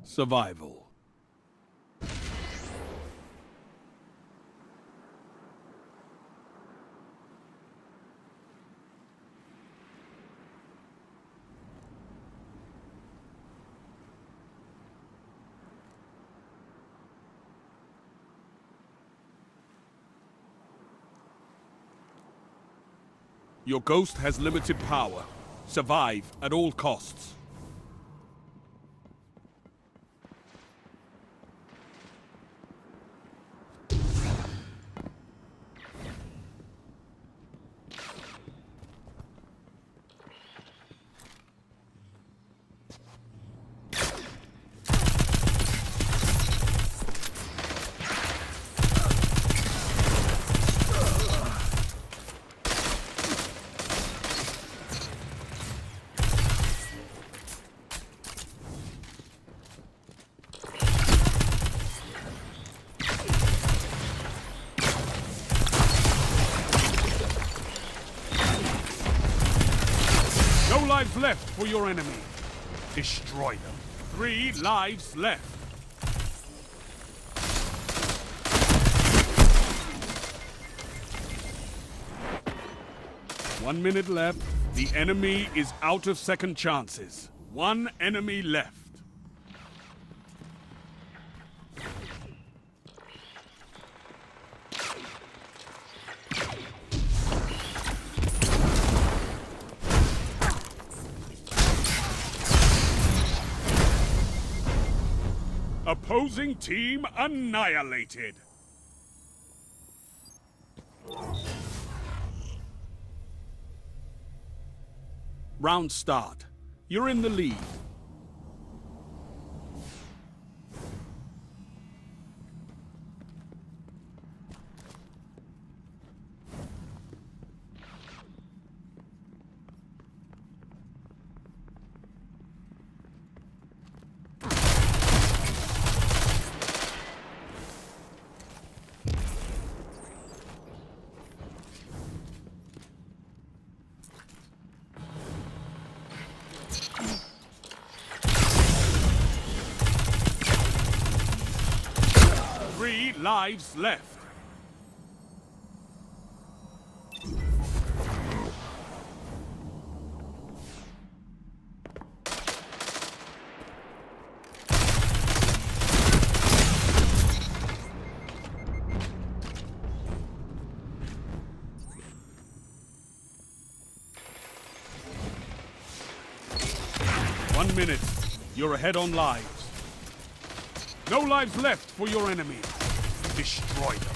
Survival. Your ghost has limited power. Survive at all costs. No lives left for your enemy. Destroy them. 3 lives left. One minute left. The enemy is out of second chances. 1 enemy left. Opposing team annihilated. Round start. You're in the lead. Three lives left. One minute. You're ahead on lives. No lives left for your enemy. Destroy them.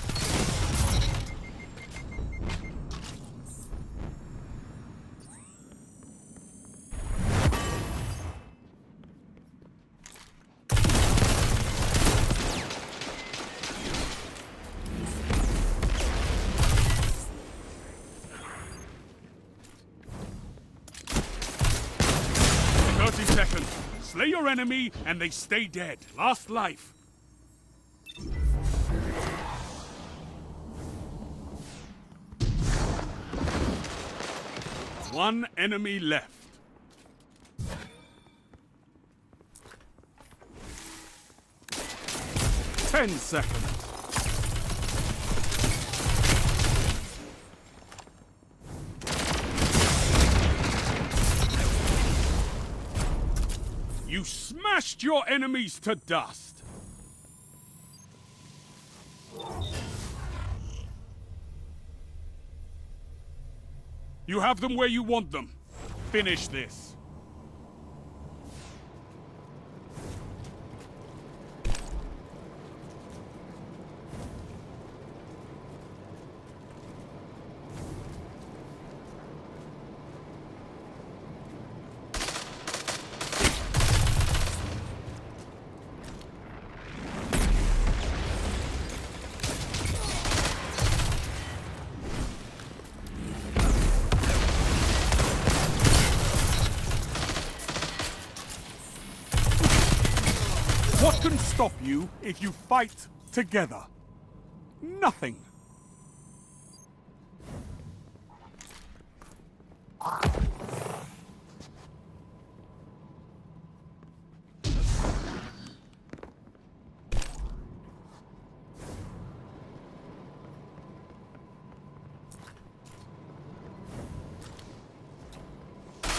Seconds. Slay your enemy, and they stay dead. Last life. One enemy left. Ten seconds. You smashed your enemies to dust! You have them where you want them. Finish this. What can stop you if you fight together? Nothing.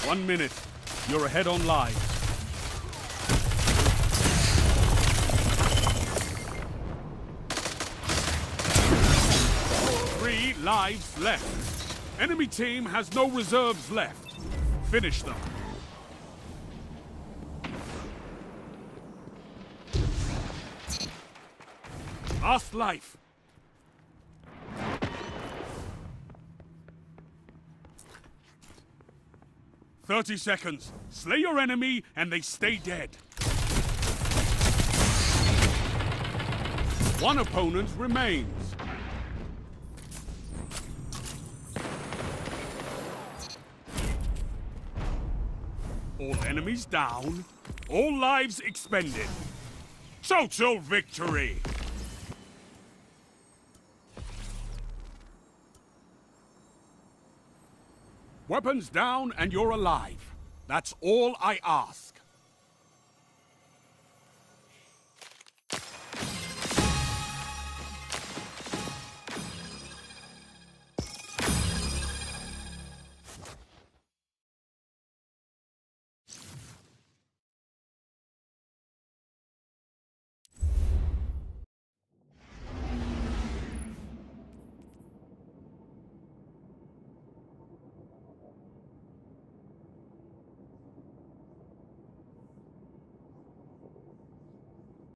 1 minute. You're ahead on lives. 3 lives left. Enemy team has no reserves left. Finish them. Last life. "30 seconds. Slay your enemy and they stay dead. 1 opponent remains. All enemies down. All lives expended. Total victory! Weapons down and you're alive. That's all I ask.